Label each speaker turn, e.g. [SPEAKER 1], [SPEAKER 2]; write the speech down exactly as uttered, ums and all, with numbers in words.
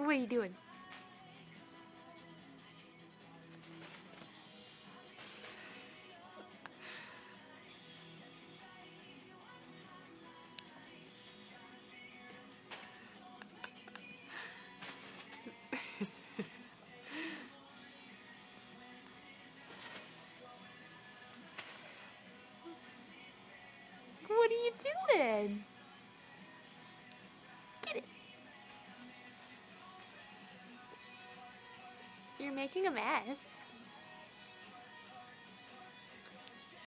[SPEAKER 1] What are you doing? What are you doing? Get it. You're making a mess.